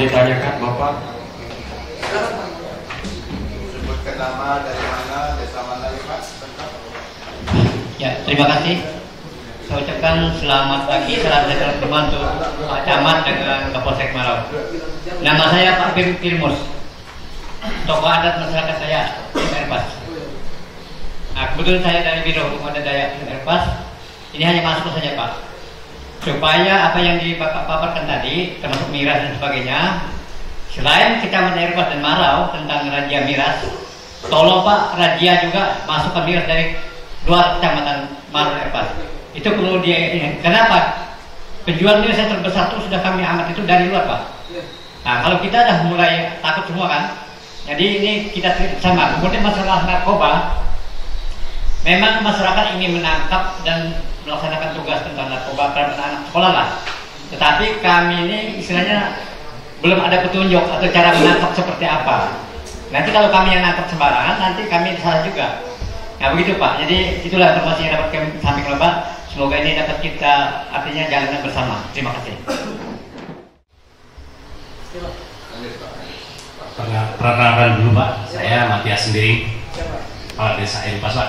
ditanyakan Bapak? Sebutkan nama, dari mana, desa mana, Pak? Ya, terima kasih. Saya ucapkan selamat pagi, salam sejahtera untuk Pak Camat dan Kapolsek Marau. Nama saya Pak Pim Kirmus, tokoh adat masyarakat saya di Erpas. Nah, kebetulan saya dari Biro Hukum Adat Dayak Erpas. Ini hanya masuk saja Pak, supaya apa yang dipaparkan tadi, termasuk miras dan sebagainya, selain Kecamatan Erpas dan Marau tentang razia miras, tolong Pak razia juga masukkan miras dari luar Kecamatan Marau Erpas. Itu perlu kenapa? Penjual miras yang terbesar itu sudah kami amat itu dari luar Pak. Nah, kalau kita sudah mulai takut semua kan, jadi ini kita sama. Kemudian masalah narkoba, memang masyarakat ingin menangkap dan melaksanakan tugas tentang narkoba pada anak sekolah lah. Tetapi kami ini istilahnya belum ada petunjuk atau cara menangkap seperti apa. Nanti kalau kami yang nangkap sembarangan, nanti kami salah juga. Nah begitu Pak. Jadi itulah informasi yang dapat kami sampaikan Pak. Semoga ini dapat kita artinya jalankan bersama. Terima kasih. Perkenalkan dulu Pak. Saya Matias Sendiri, Kepala Desa Erpas Pak.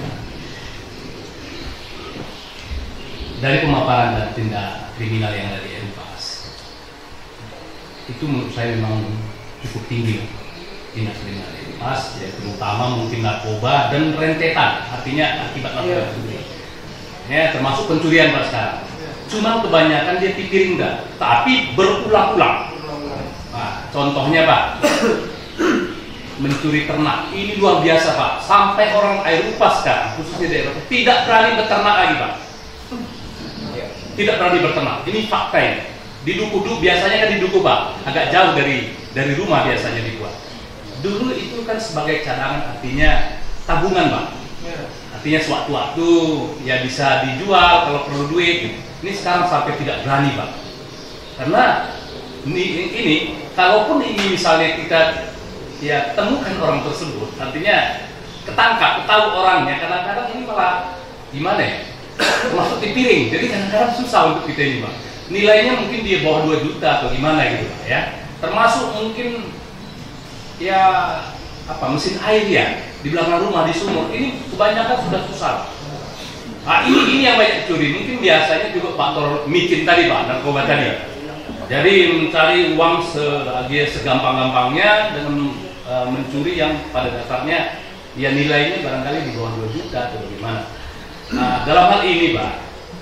Dari pemaparan dan tindak kriminal yang ada di Erpas, itu menurut saya memang cukup tinggi tindak kriminal di Erpas, ya, terutama mungkin narkoba dan rentetan, artinya akibat narkoba ya, termasuk pencurian Pak sekarang. Cuma kebanyakan dia pikirin enggak, tapi berulang-ulang. Nah, contohnya Pak, mencuri ternak, ini luar biasa Pak. Sampai orang Erpas sekarang, khususnya daerah tidak berani beternak lagi Pak. Tidak berani berternak. Ini fakta ini. Di duku biasanya kan di duku Pak, agak jauh dari rumah biasanya dibuat. Dulu itu kan sebagai cadangan, artinya tabungan Pak. Artinya sewaktu-waktu ya bisa dijual kalau perlu duit. Ini sekarang sampai tidak berani Pak. Karena ini kalaupun ini misalnya kita ya temukan orang tersebut, artinya ketangkap, tahu orangnya, kadang-kadang ini malah gimana ya? Termasuk di piring, jadi kadang-kadang susah untuk kita ini Pak. Nilainya mungkin di bawah 2 juta atau gimana gitu Pak ya. Termasuk mungkin ya apa mesin air ya di belakang rumah di sumur, ini kebanyakan sudah susah. Nah ini yang banyak curi. Mungkin biasanya juga faktor micin tadi Pak, narkoba tadi. Jadi mencari uang segampang-gampangnya dengan mencuri yang pada dasarnya ya nilainya barangkali di bawah 2 juta atau bagaimana. Nah, dalam hal ini Pak,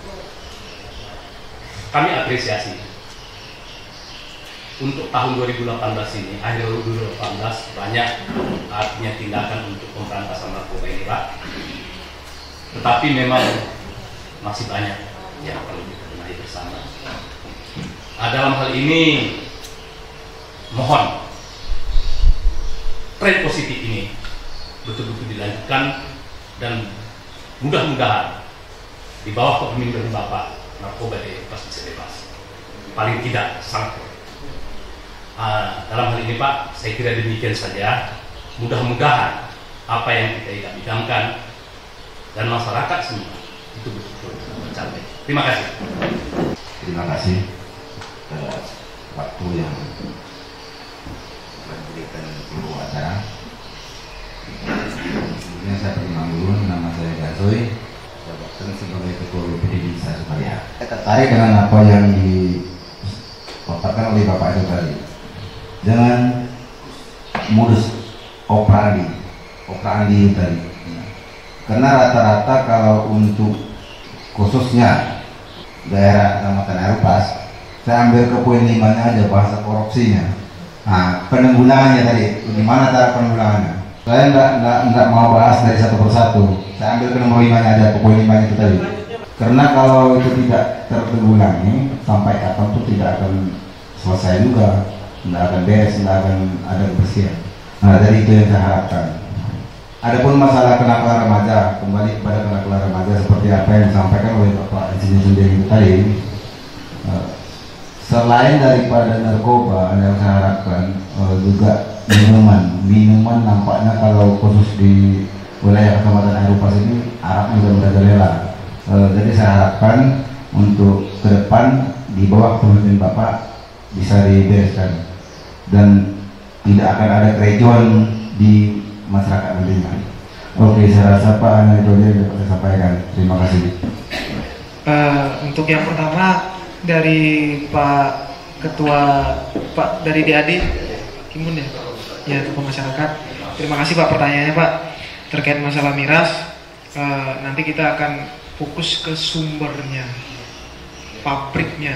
kami apresiasi untuk tahun 2018 ini, akhir 2018 banyak artinya tindakan untuk pemberantasan narkoba ini Pak. Tetapi memang masih banyak yang perlu kita benahi bersama. Nah, dalam hal ini mohon tren positif ini betul-betul dilanjutkan dan mudah-mudahan di bawah kepemimpinan Bapak narkoba di Erpas bisa bebas. Paling tidak sangat. Dalam hal ini Pak, saya kira demikian saja. Mudah-mudahan apa yang kita idam-idamkan dan masyarakat semua itu betul-betul tercapai. Terima kasih. Terima kasih waktu yang diberikan ibu acara. Sebelumnya saya perkenalkan dulu, nama saya Gazoy, jabatan sebagai Ketua BPD di Desa Sukaria. Saya tertarik dengan apa yang dipaparkan oleh Bapak itu tadi. Jangan modus operandi tadi. Karena rata-rata kalau untuk khususnya daerah Kecamatan Erpas, saya ambil ke poin 5-nya aja, bahasa korupsinya. Nah, penanggulangannya tadi, bagaimana cara penanggulangannya? Saya enggak mau bahas dari satu persatu. Saya ambil ke nomor 5-nya aja, ke poin 5-nya itu tadi. Karena kalau itu tidak tertanggulangi, sampai kapan itu tidak akan selesai juga, tidak akan beres, tidak akan ada kebersihan. Nah, dari itu yang saya harapkan. Adapun masalah kenakalan remaja, kembali kepada kenakalan remaja seperti apa yang disampaikan oleh Bapak Insinyur Sendiri tadi. Selain daripada narkoba, yang saya harapkan juga minuman nampaknya kalau khusus di wilayah Kecamatan Erpas ini araknya sudah merajalela. Jadi saya harapkan untuk ke depan di bawah kepemimpinan Bapak bisa dibereskan. dan tidak akan ada kericuan di masyarakat nantinya. Oke, saya rasa Pak hanya itu aja yang dapat saya sampaikan. Terima kasih. Untuk yang pertama dari Pak Ketua, Pak dari DAD Kimun ya Tokoh Masyarakat. Terima kasih Pak pertanyaannya Pak terkait masalah miras. Nanti kita akan fokus ke sumbernya, pabriknya,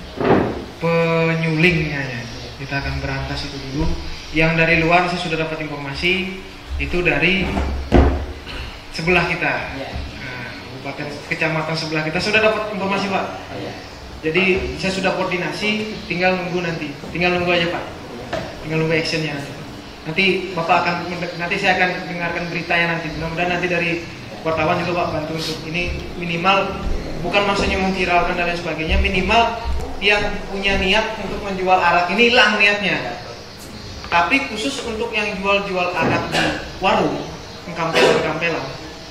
penyulingnya ya. Kita akan berantas itu dulu. Yang dari luar saya sudah dapat informasi itu dari sebelah kita, kabupaten kecamatan sebelah kita sudah dapat informasi Pak. Jadi saya sudah koordinasi, tinggal nunggu nanti, tinggal nunggu aja Pak, tinggal nunggu actionnya nanti. Nanti Bapak akan, nanti saya akan dengarkan beritanya nanti. Mudah-mudahan nanti dari wartawan juga Pak bantu untuk ini, minimal bukan maksudnya memviralkan dan lain sebagainya, minimal yang punya niat untuk menjual arak ini hilang niatnya. Tapi khusus untuk yang jual-jual arak di warung, kampelan,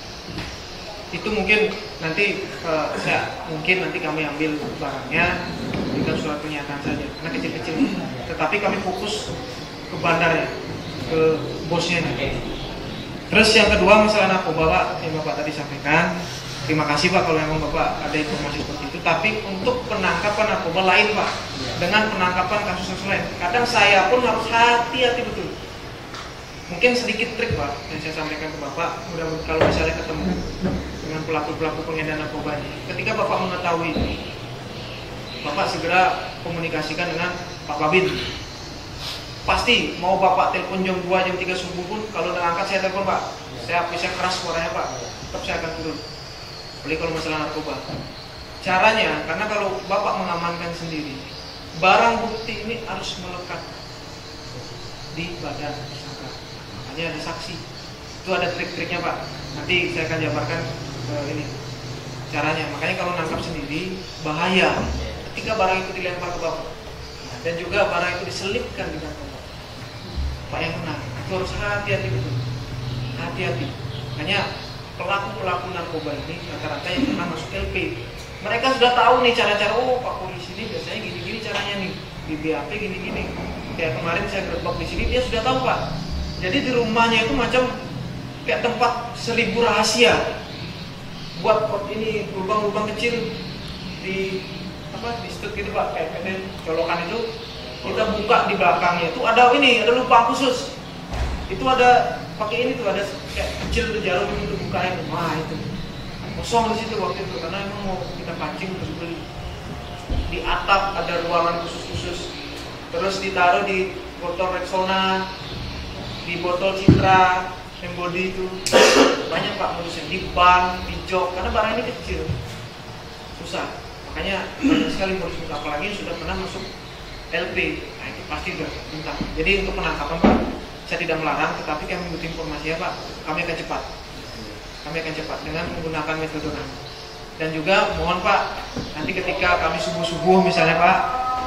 itu mungkin nanti mungkin nanti kami ambil barangnya, berikan surat pernyataan saja, karena kecil-kecil. Tetapi kami fokus ke bandarnya, ke bosnya. Terus yang kedua masalah narkoba Pak, yang Bapak tadi sampaikan. Terima kasih Pak kalau memang Bapak ada informasi seperti itu. Tapi untuk penangkapan narkoba lain Pak, dengan penangkapan kasus-kasus lain, kadang saya pun harus hati-hati betul. Mungkin sedikit trik Pak yang saya sampaikan ke Bapak, mudah-mudahan kalau misalnya ketemu dengan pelaku-pelaku pengedar narkoba ini, ketika Bapak mengetahui, Bapak segera komunikasikan dengan Pak Babin. Pasti mau Bapak telepon jam 2, jam 3 subuh pun, kalau udah angkat saya telepon Pak, saya bisa keras suaranya Pak, tetap saya akan turun. Apalagi kalau masalah narkoba. Caranya, karena kalau Bapak mengamankan sendiri, barang bukti ini harus melekat di badan tersangka. Makanya ada saksi. Itu ada trik-triknya Pak. Nanti saya akan jabarkan ini caranya. Makanya kalau nangkap sendiri bahaya ketika barang itu dilempar ke Bapak dan juga barang itu diselipkan di kantong Pak yang kena. Itu harus hati-hati betul. Hati-hati. Makanya pelaku-pelaku narkoba ini rata-rata yang pernah masuk LP, mereka sudah tahu nih cara-cara. Oh Pak polisi ini biasanya gini-gini caranya nih, di BAP gini-gini. Kayak kemarin saya gerbak di sini, dia sudah tahu Pak. Jadi di rumahnya itu macam kayak tempat 1000 rahasia. Buat ini lubang-lubang kecil di di stud gitu Pak, kayak colokan itu kita buka di belakangnya itu ada lubang khusus. Itu ada pakai ini tuh, ada kayak kecil tuh jarum untuk bukanya. Wah itu kosong di situ waktu itu karena emang mau kita pancing terus beli. Di atap ada ruangan khusus-khusus. Terus ditaruh di botol Rexona, di botol Citra, Embody itu banyak Pak modusnya. Di ban, di jok, karena barang ini kecil, susah. Makanya banyak sekali modus, apalagi sudah pernah masuk LP. Nah itu pasti udah minta. Jadi untuk penangkapan Pak, saya tidak melarang, tetapi kami butuh informasi ya Pak. Kami akan cepat. Kami akan cepat dengan menggunakan metode kami. Dan juga mohon Pak, nanti ketika kami subuh-subuh misalnya Pak,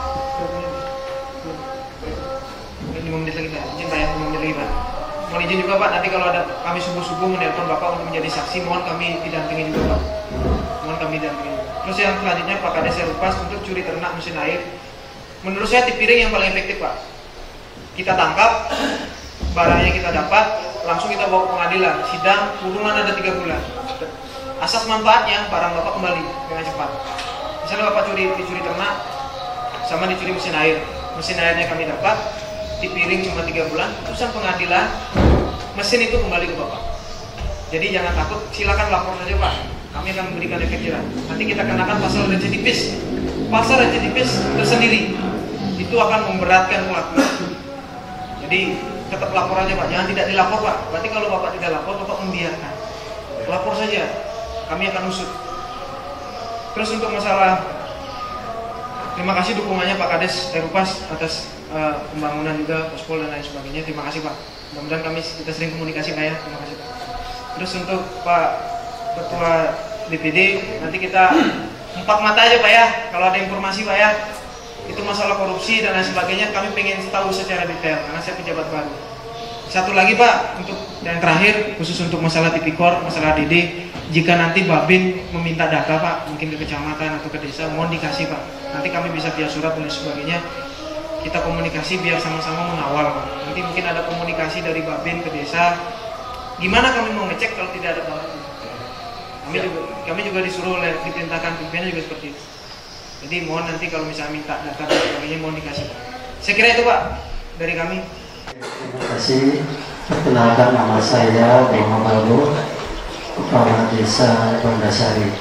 5 menit lagi Pak, izin Pak ya, 5 menit lagi Pak. Mohon izin juga Pak, nanti kalau ada kami subuh-subuh menelpon Bapak untuk menjadi saksi, mohon kami didampingi juga Pak. Mohon kami didampingi. Terus yang selanjutnya Pak Kades Serupas untuk curi ternak mesin air. Menurut saya tip piring yang paling efektif Pak. Kita tangkap, barangnya kita dapat, langsung kita bawa ke pengadilan, sidang, kurungan ada 3 bulan. Asas manfaatnya, barang Bapak kembali dengan cepat. Misalnya Bapak dicuri ternak, sama dicuri mesin air. Mesin airnya kami dapat, dipiring cuma 3 bulan, putusan pengadilan, mesin itu kembali ke Bapak. Jadi jangan takut, silakan lapor saja Pak. Kami akan memberikan efek jerah. Nanti kita kenakan pasal residivis. Pasal residivis tersendiri, itu akan memberatkan pelaku. Jadi tetap lapor aja Pak, jangan tidak dilapor Pak. Berarti kalau Bapak tidak lapor, Bapak membiarkan. Lapor saja, kami akan usut. Terus untuk masalah, terima kasih dukungannya Pak Kades Serupas atas pembangunan juga pospol dan lain sebagainya. Terima kasih Pak. Mudah-mudahan kita sering komunikasi Pak ya. Terima kasih Pak. Terus untuk Pak Ketua DPD, nanti kita 4 mata aja Pak ya. Kalau ada informasi Pak ya, itu masalah korupsi dan lain sebagainya, kami pengen tahu secara detail karena saya pejabat baru. Satu lagi Pak, untuk yang terakhir khusus untuk masalah tipikor, masalah DD, jika nanti Babin meminta data Pak, mungkin ke kecamatan atau ke desa, mohon dikasih Pak. Nanti kami bisa via surat dan lain sebagainya. kita komunikasi biar sama-sama mengawal. Nanti mungkin ada komunikasi dari Babin ke desa. Gimana kami mau ngecek kalau tidak ada barang? Kami juga disuruh oleh diperintahkan pimpinan juga seperti itu. Jadi mohon nanti kalau misalnya minta data dan sebagainya mohon dikasih. Saya kira itu Pak dari kami. Terima kasih. Perkenalkan nama saya Muhammad Balbo, Kepala Desa Bandasari.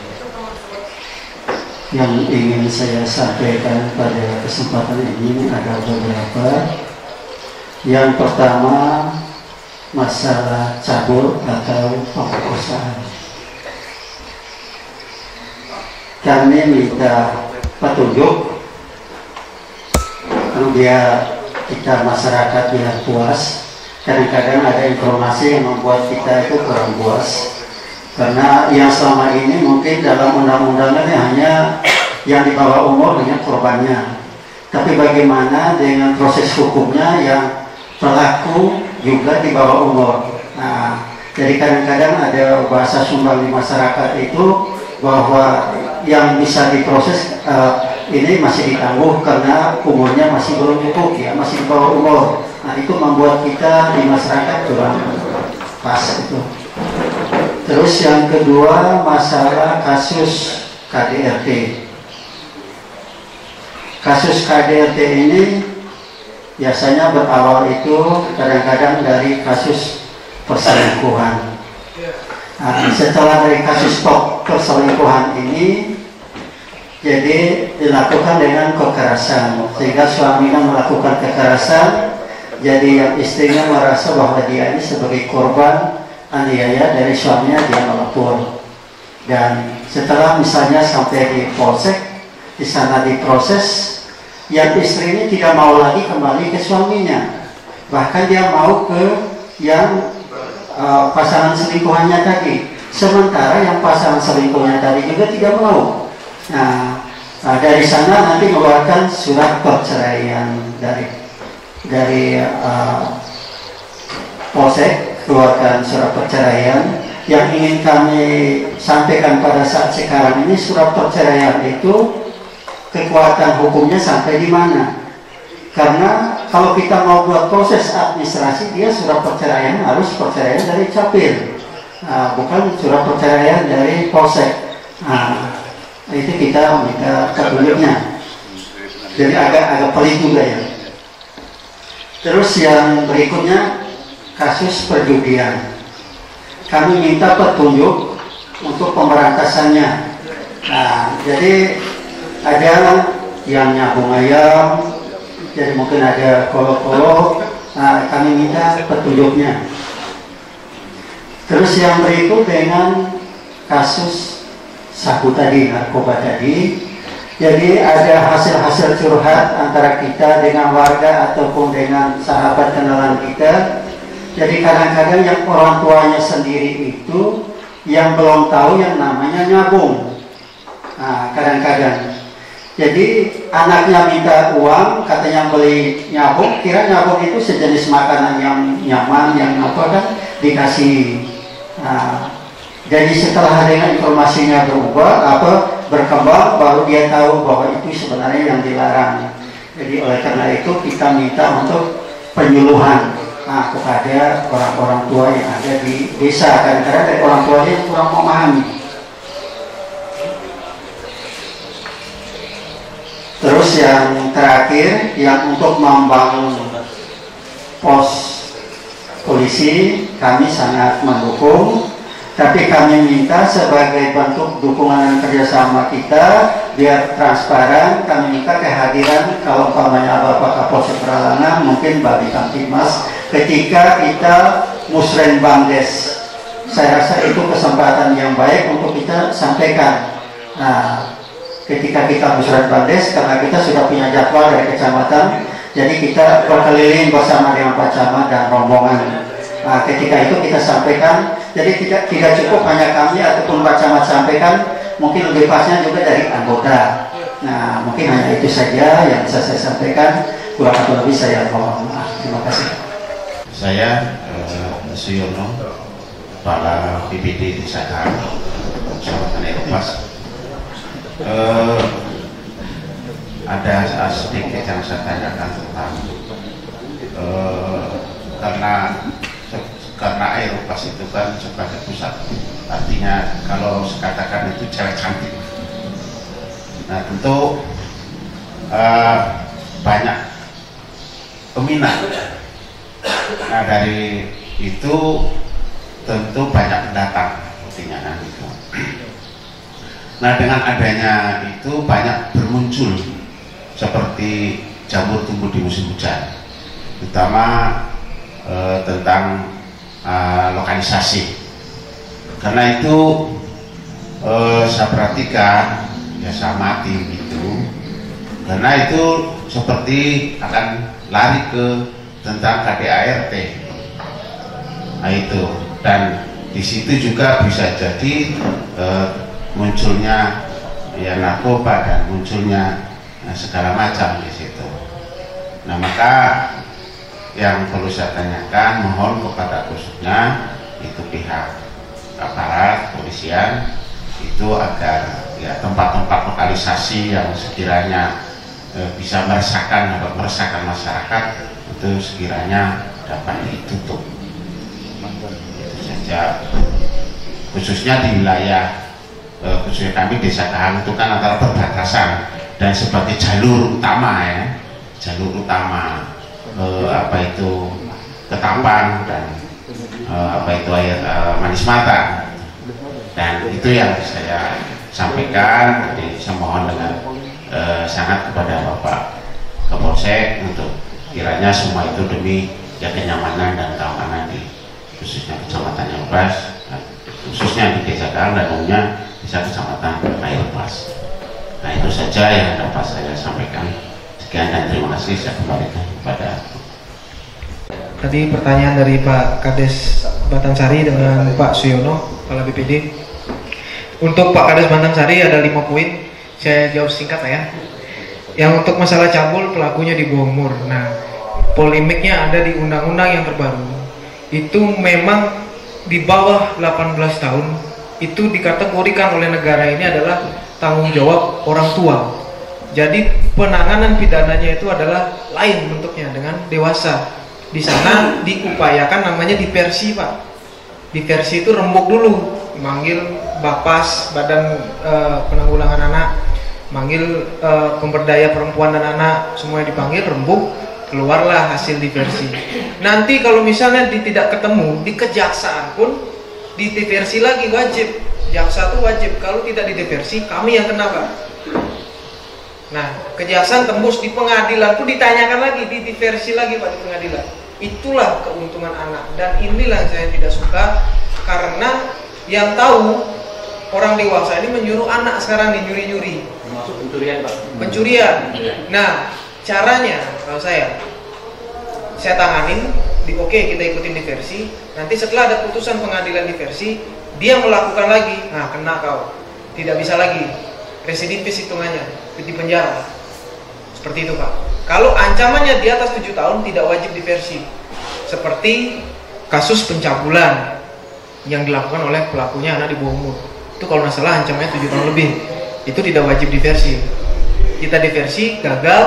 Yang ingin saya sampaikan pada kesempatan ini ada beberapa. Yang pertama, masalah cabul atau pemerkosaan. Kami minta petunjuk biar kita masyarakat biar puas. Kadang-kadang ada informasi yang membuat kita itu kurang puas, karena yang selama ini mungkin dalam undang-undangnya hanya yang di bawah umur dengan korbannya, tapi bagaimana dengan proses hukumnya yang pelaku juga di bawah umur. Nah, jadi kadang-kadang ada bahasa sumbang di masyarakat itu bahwa yang bisa diproses ini masih ditangguh karena umurnya masih belum cukup, ya masih di bawah umur. Nah, itu membuat kita di masyarakat kurang pas itu. Terus yang kedua, masalah kasus KDRT. Kasus KDRT ini biasanya berawal itu kadang-kadang dari kasus perselingkuhan. Nah, setelah dari kasus perselingkuhan ini, jadi dilakukan dengan kekerasan, sehingga suaminya melakukan kekerasan. Jadi yang istrinya merasa bahwa dia ini sebagai korban aniaya dari suaminya, dia melapor. Dan setelah misalnya sampai di polsek, di sana diproses, yang istri ini tidak mau lagi kembali ke suaminya, bahkan dia mau ke yang pasangan selingkuhannya tadi. Sementara yang pasangan selingkuhannya tadi juga tidak mau. Nah, dari sana nanti mengeluarkan surat perceraian dari polsek, keluarkan surat perceraian. Yang ingin kami sampaikan pada saat sekarang ini, surat perceraian itu kekuatan hukumnya sampai di mana? Karena kalau kita mau buat proses administrasi, dia surat perceraian harus perceraian dari capil, bukan surat perceraian dari polsek. Itu kita minta petunjuknya. Jadi agak pelik juga ya. Terus yang berikutnya, kasus perjudian. Kami minta petunjuk untuk pemberantasannya. Nah, jadi ada yang nyambung ayam, jadi mungkin ada kolok-kolok. Nah, kami minta petunjuknya. Terus yang berikut dengan kasus sabu tadi, narkoba tadi. Jadi ada hasil-hasil curhat antara kita dengan warga ataupun dengan sahabat kenalan kita. Jadi kadang-kadang yang orang tuanya sendiri itu yang belum tahu yang namanya nyabung. Nah, kadang-kadang. Jadi anaknya minta uang, katanya beli nyabung, kira nyabung itu sejenis makanan yang nyaman, yang apa kan dikasih. Nah, jadi setelah adanya informasinya berkembang, baru dia tahu bahwa itu sebenarnya yang dilarang. Jadi oleh karena itu kita minta untuk penyuluhan kepada orang-orang tua yang ada di desa, kadang-kadang dari orang tuanya yang kurang memahami. Terus yang terakhir, yang untuk membangun pos polisi, kami sangat mendukung. Tapi kami minta sebagai bentuk dukungan dan kerjasama kita biar transparan, kami minta kehadiran kalau umpamanya Bapak Kapolsek Peralangan, mungkin Bapak Kamtibmas, ketika kita musrenbandes. Saya rasa itu kesempatan yang baik untuk kita sampaikan. Nah, ketika kita musrenbandes, karena kita sudah punya jadwal dari kecamatan, jadi kita berkeliling bersama dengan Pak Camat dan rombongan. Nah, ketika itu kita sampaikan, jadi tidak cukup hanya kami ataupun Pak Camat sampaikan, mungkin lebih pasnya juga dari anggota. Nah, mungkin hanya itu saja yang bisa saya sampaikan. Kurang atau lebih saya mohon maaf. Terima kasih. Saya Suyono, Kepala BPD Desa Kang, Kecamatan Eropas. ada sedikit yang saya tanyakan tentang karena Aeropas itu kan sebagai pusat, artinya kalau sekatakan itu cewek cantik. Nah tentu banyak peminat. Nah dari itu tentu banyak pendatang, artinya kan itu. Nah dengan adanya itu banyak bermuncul seperti jamur tumbuh di musim hujan, terutama tentang lokalisasi. Karena itu saya perhatikan ya sama tim itu, karena itu seperti akan lari ke tentang KDART. Nah itu, dan di situ juga bisa jadi munculnya ya narkoba dan munculnya segala macam di situ. Nah maka yang perlu saya tanyakan, mohon kepada khususnya itu pihak aparat kepolisian itu agar ya tempat-tempat lokalisasi yang sekiranya bisa meresahkan masyarakat itu sekiranya dapat ditutup. Itu saja, khususnya di wilayah khususnya kami Desa Kahang itu kan antara perbatasan dan sebagai jalur utama ya, jalur utama Ketapang dan Manis Mata, dan itu yang saya sampaikan. Jadi saya mohon dengan sangat kepada Bapak Kapolsek untuk kiranya semua itu demi ya kenyamanan dan keamanan di khususnya Kecamatan Aeropas, khususnya di Desa Kahang dan umumnya Desa Kecamatan Aeropas. Nah itu saja yang dapat saya sampaikan. Sekian dan terima kasih. Saya kembalikan kepada. Tadi pertanyaan dari Pak Kades Batansari dengan Pak Suyono, Kepala BPD. Untuk Pak Kades Batansari ada 5 poin. Saya jawab singkat lah ya. Yang untuk masalah cabul, pelakunya di bawah umur. Nah, polemiknya ada di undang-undang yang terbaru. Itu memang di bawah 18 tahun itu dikategorikan oleh negara ini adalah tanggung jawab orang tua. Jadi penanganan pidananya itu adalah lain bentuknya dengan dewasa. Di sana diupayakan namanya diversi, Pak. Diversi itu rembuk dulu, manggil Bapas, Badan Penanggulangan Anak, manggil pemberdaya perempuan dan anak, semuanya dipanggil, rembuk, keluarlah hasil diversi. Nanti kalau misalnya tidak ketemu, di kejaksaan pun diversi lagi wajib. Jaksa itu wajib, kalau tidak diversi kami yang kena, Pak. Nah, kejaksaan tembus di pengadilan pun ditanyakan lagi, diversi lagi, Pak, di pengadilan. Itulah keuntungan anak, dan inilah yang saya tidak suka, karena yang tahu orang dewasa ini menyuruh anak sekarang nyuri-nyuri. Termasuk pencurian, Pak. Pencurian. Nah, caranya kalau saya tanganin, oke, kita ikutin diversi. Nanti setelah ada putusan pengadilan diversi, dia melakukan lagi, nah kena kau, tidak bisa lagi, residivis hitungannya, di penjara. Seperti itu, Pak. Kalau ancamannya di atas 7 tahun tidak wajib diversi. Seperti kasus pencabulan yang dilakukan oleh pelakunya anak di bawah umur. Itu kalau nggak salah ancamannya 7 tahun lebih. Itu tidak wajib diversi. Kita diversi, gagal,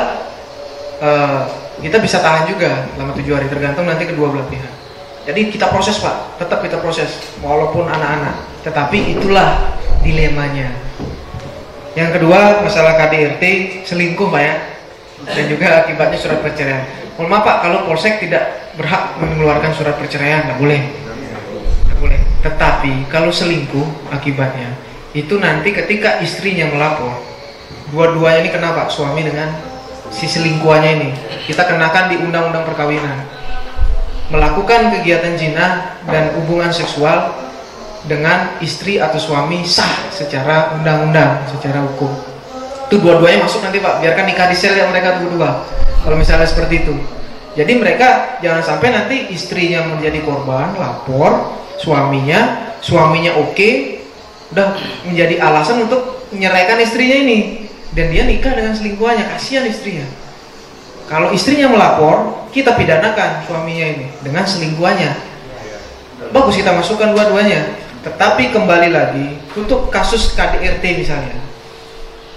kita bisa tahan juga selama 7 hari, tergantung nanti kedua belah pihak. Jadi kita proses, Pak, tetap kita proses walaupun anak-anak. Tetapi itulah dilemanya. Yang kedua, masalah KDRT selingkuh, Pak ya, dan juga akibatnya surat perceraian. Mohon maaf, Pak, kalau Polsek tidak berhak mengeluarkan surat perceraian, nggak boleh. Nggak boleh. Tetapi kalau selingkuh akibatnya itu nanti ketika istrinya melapor, dua-duanya ini kena, Pak, suami dengan si selingkuhannya ini. Kita kenakan di undang-undang perkawinan. Melakukan kegiatan zina dan hubungan seksual dengan istri atau suami sah secara undang-undang, secara hukum. Itu dua-duanya masuk nanti, Pak. Biarkan nikah di sel yang mereka berdua. Kalau misalnya seperti itu. Jadi mereka jangan sampai nanti istrinya menjadi korban, lapor, suaminya oke, udah menjadi alasan untuk menyeraikan istrinya ini. Dan dia nikah dengan selingkuhannya, kasihan istrinya. Kalau istrinya melapor, kita pidanakan suaminya ini dengan selingkuhannya. Bagus kita masukkan dua-duanya. Tetapi kembali lagi untuk kasus KDRT misalnya,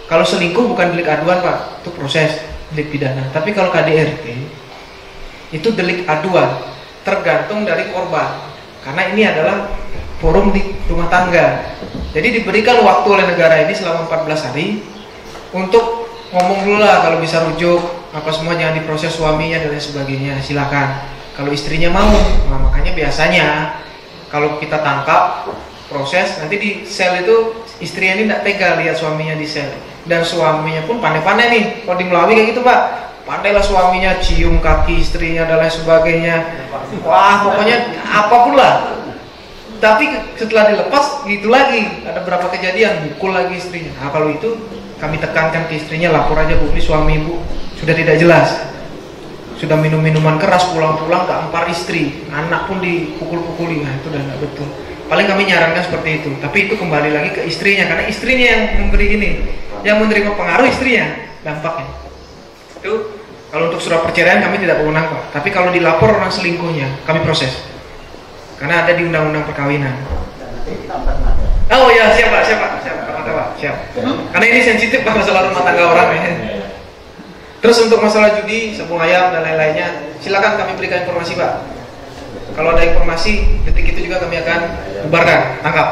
Kalau selingkuh bukan delik aduan Pak, itu proses delik pidana. Tapi kalau KDRT itu delik aduan, tergantung dari korban. Karena ini adalah forum di rumah tangga. Jadi diberikan waktu oleh negara ini selama 14 hari untuk ngomong dulu lah, kalau bisa rujuk apa semua, jangan diproses suaminya dan lain sebagainya, silakan. Kalau istrinya mau, nah makanya biasanya kalau kita tangkap proses, nanti di sel itu istrinya ini tidak tega lihat suaminya di sel, dan suaminya pun pandai-pandai nih. Kalau di Melawi kayak gitu Pak, pandailah suaminya cium kaki istrinya dan lain sebagainya. Wah pokoknya apapun lah. Tapi setelah dilepas gitu lagi, ada berapa kejadian pukul lagi istrinya. Nah kalau itu kami tekankan ke istrinya, lapor aja Bu, ini suami Ibu sudah tidak jelas, sudah minum minuman keras, pulang-pulang gampar istri, anak pun dipukul-pukuli. Nah itu udah nggak betul. Paling kami nyarankan seperti itu. Tapi itu kembali lagi ke istrinya, karena istrinya yang memberi ini, yang menerima pengaruh istrinya dampaknya. Itu kalau untuk surat perceraian kami tidak berwenang Pak. Tapi kalau dilapor orang selingkuhnya, kami proses. Karena ada di undang-undang perkawinan. Oh ya, siap Pak. Karena ini sensitif Pak, masalah rumah tangga orang ya. Terus untuk masalah judi, sabung ayam dan lain-lainnya, silakan kami berikan informasi Pak. Kalau ada informasi, detik itu juga kami akan bubarkan, tangkap.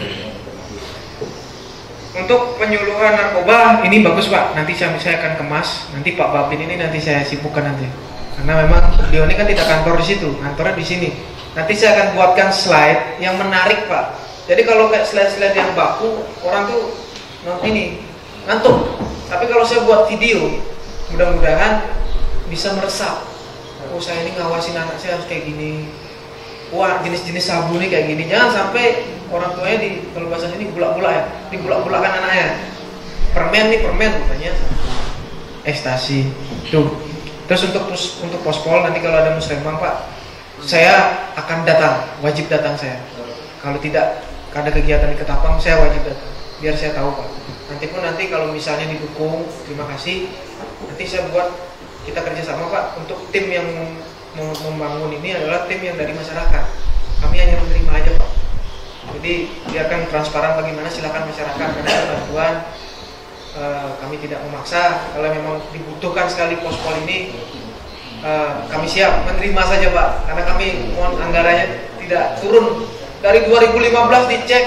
Untuk penyuluhan narkoba ini bagus Pak. Nanti saya akan kemas. Nanti Pak Babin ini nanti saya sibukkan nanti. Karena memang beliau ini kan tidak kantor di situ, kantornya di sini. Nanti saya akan buatkan slide yang menarik Pak. Jadi kalau kayak slide-slide yang baku, orang tuh ini ngantuk. Tapi kalau saya buat video, mudah-mudahan bisa meresap. Oh saya ini ngawasin anak saya harus kayak gini. Wah jenis-jenis sabu nih kayak gini. Jangan sampai orang tuanya di, kalau bahasa sini bulak-bulak ya, dibulak-bulakkan anaknya. Permen nih permen katanya, ekstasi. Tuh. Terus untuk pospol nanti kalau ada musrembang Pak, saya akan datang, wajib datang saya. Kalau tidak ada kegiatan di Ketapang, saya wajib datang, biar saya tahu Pak. Nanti kalau misalnya didukung, terima kasih. Nanti saya buat, kita kerjasama Pak. Untuk tim yang membangun ini adalah tim yang dari masyarakat. Kami hanya menerima aja Pak. Jadi biarkan transparan bagaimana, silakan masyarakat. Karena bantuan kami tidak memaksa. Kalau memang dibutuhkan sekali pospol ini, kami siap menerima saja Pak. Karena kami mohon anggarannya tidak turun. Dari 2015 dicek,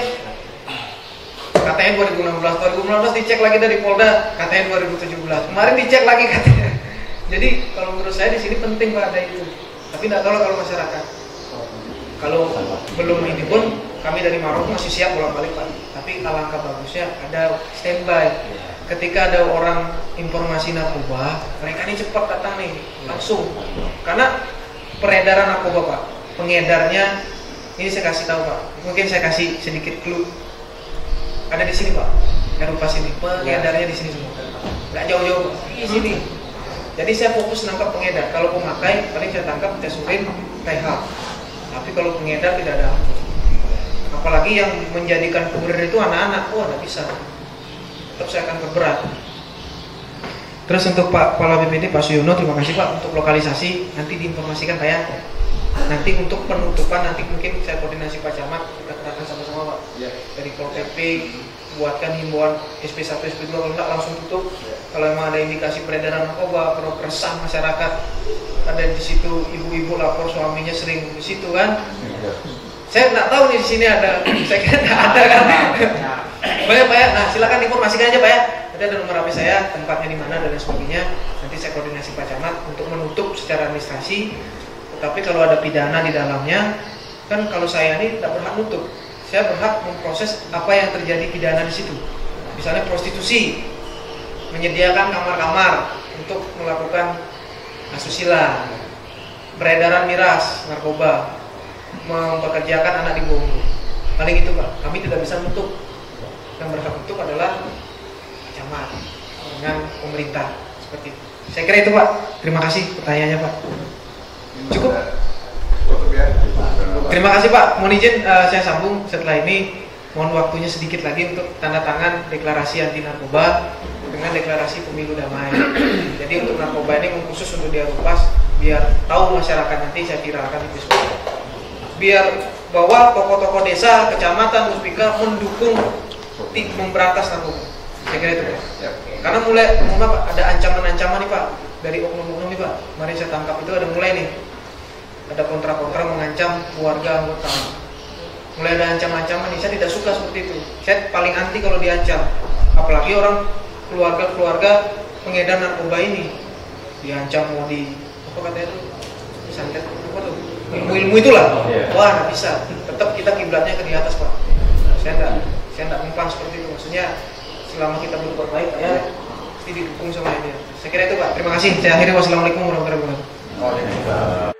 katanya 2016 dicek lagi dari Polda, katanya 2017. Kemarin dicek lagi katanya. Jadi kalau menurut saya di sini penting Pak ada itu. Tapi tidak tahu kalau masyarakat. Kalau belum ini pun kami dari Maros masih siap bolak-balik Pak. Tapi alangkah bagusnya ada standby. Ketika ada orang informasi narkoba, mereka ini cepat datang nih langsung. Karena peredaran narkoba Pak, pengedarnya ini saya kasih tahu Pak. Mungkin saya kasih sedikit clue. Ada di sini Pak. Eropa sini. Pengedarnya di sini semua. Nggak jauh-jauh di sini. Jadi saya fokus nangkap pengedar. Kalau pemakai paling saya tangkap tesurin, TH. Tapi kalau pengedar tidak ada. Apalagi yang menjadikan kurir itu anak-anak, nggak bisa. Tetap saya akan berberat. Terus untuk Pak Kepala BPD Pak Suyono, terima kasih Pak untuk lokalisasi. Nanti diinformasikan Pak ya. Nanti untuk penutupan nanti mungkin saya koordinasi Pak Camat, kita kerahkan sama-sama Pak. Dari Pol PP buatkan himbauan SP1, SP2, kalau enggak langsung tutup. Kalau memang ada indikasi peredaran narkoba, resah masyarakat, ada di situ ibu-ibu lapor suaminya sering di situ kan. Saya nggak tahu nih di sini ada, saya kira nggak ada kan. Baik Pak ya, nah silakan informasikan aja Pak ya. Nanti ada nomor HP saya, tempatnya di mana dan lain sebagainya. Nanti saya koordinasi Pak Camat untuk menutup secara administrasi. Tetapi kalau ada pidana di dalamnya, kan kalau saya ini tidak berhak nutup. Saya berhak memproses apa yang terjadi pidana di situ. Misalnya prostitusi, menyediakan kamar-kamar untuk melakukan asusila, peredaran miras, narkoba, mempekerjakan anak di bawah umur. Paling itu Pak, kami tidak bisa nutup. Yang berhak nutup adalah camat dengan pemerintah seperti itu. Saya kira itu Pak. Terima kasih pertanyaannya Pak. Cukup. Terima kasih Pak. Mohon izin saya sambung setelah ini. Mohon waktunya sedikit lagi untuk tanda tangan deklarasi anti narkoba dengan deklarasi pemilu damai. Jadi untuk narkoba ini khusus untuk di Eropa, biar tahu masyarakat, nanti saya viralkan di Facebook. Biar bahwa tokoh-tokoh desa, kecamatan, muspika mendukung memberantas narkoba. Saya kira itu Pak. Karena mulai Pak, ada ancaman-ancaman nih Pak dari oknum-oknum nih Pak. Kemarin saya tangkap itu ada mulai nih, ada kontra-kontra mengancam keluarga anggota. Mulai ada ancam-ancaman nih, saya tidak suka seperti itu. Saya paling anti kalau diancam, apalagi orang keluarga pengedar narkoba ini diancam mau di apa katanya itu santet apa tuh ilmu itulah. Wah nggak bisa, tetap kita kiblatnya ke di atas Pak. Saya enggak mempan seperti itu. Maksudnya selama kita berbuat baik ya pasti didukung sama ini. Saya kira itu Pak. Terima kasih. Saya akhiri. Wassalamualaikum warahmatullahi wabarakatuh.